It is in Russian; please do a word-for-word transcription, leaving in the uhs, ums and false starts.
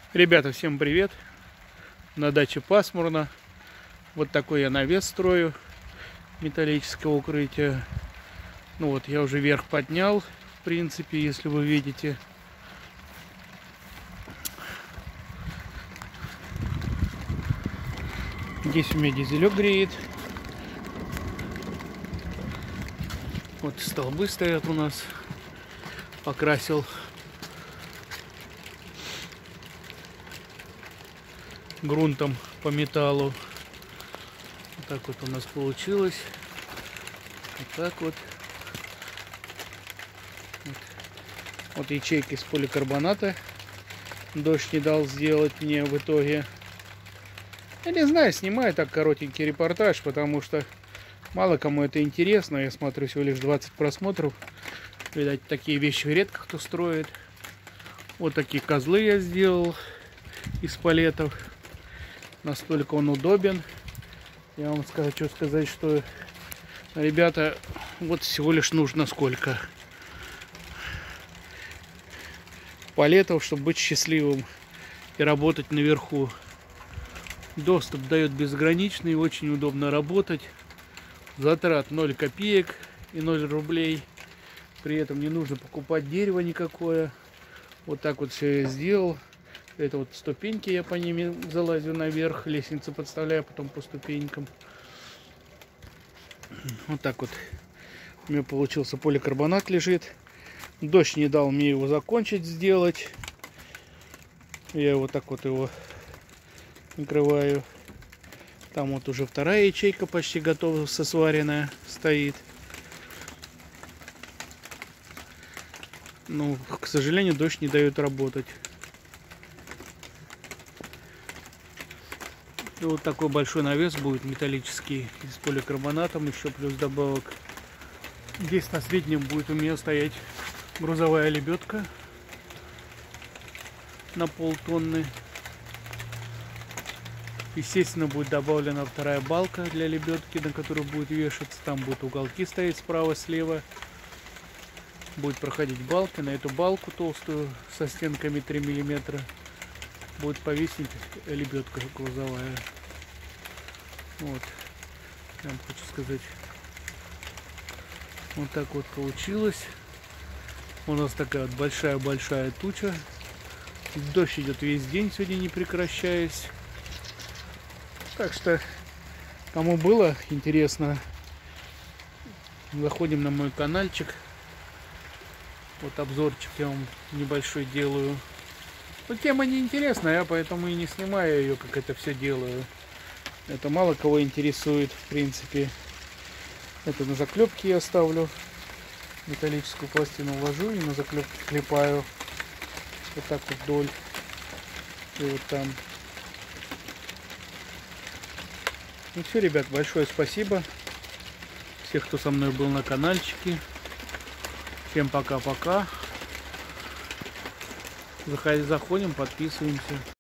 Ребята, всем привет! На даче пасмурно. Вот такой я навес строю металлического укрытия. Ну вот, я уже вверх поднял, в принципе, если вы видите. Здесь у меня дизелек греет. Вот столбы стоят у нас. Покрасил грунтом по металлу. Вот так вот у нас получилось. Вот так вот. Вот, вот ячейки из поликарбоната. Дождь не дал сделать мне в итоге. Я не знаю, снимаю так коротенький репортаж, потому что мало кому это интересно. Я смотрю всего лишь двадцать просмотров. Видать, такие вещи редко кто строит. Вот такие козлы я сделал из палетов. Настолько он удобен. Я вам хочу сказать, что, ребята, вот всего лишь нужно сколько палетов, чтобы быть счастливым и работать наверху. Доступ дает безграничный, очень удобно работать. Затрат ноль копеек и ноль рублей. При этом не нужно покупать дерево никакое. Вот так вот все я сделал. Это вот ступеньки, я по ним залазю наверх, лестницу подставляю, потом по ступенькам. Вот так вот у меня получился поликарбонат лежит. Дождь не дал мне его закончить сделать. Я вот так вот его накрываю. Там вот уже вторая ячейка почти готова, сосваренная стоит. Ну, к сожалению, дождь не дает работать. И вот такой большой навес будет металлический с поликарбонатом, еще плюс добавок. Здесь на среднем будет у меня стоять грузовая лебедка на полтонны. Естественно, будет добавлена вторая балка для лебедки, на которую будет вешаться. Там будут уголки стоять справа-слева. Будет проходить балка. На эту балку толстую со стенками три миллиметра будет повесить лебедка грузовая. Вот. Я вам хочу сказать. Вот так вот получилось. У нас такая вот большая-большая туча. Дождь идет весь день сегодня, не прекращаясь. Так что, кому было интересно, заходим на мой каналчик. Вот обзорчик я вам небольшой делаю. Но тема не интересная, я поэтому и не снимаю ее, как это все делаю. Это мало кого интересует, в принципе. Это на заклепки я ставлю. Металлическую пластину вложу и на заклепки клепаю. Вот так вот вдоль. И вот там. Ну все, ребят, большое спасибо. Всех, кто со мной был на каналчике. Всем пока-пока. Заходим, подписываемся.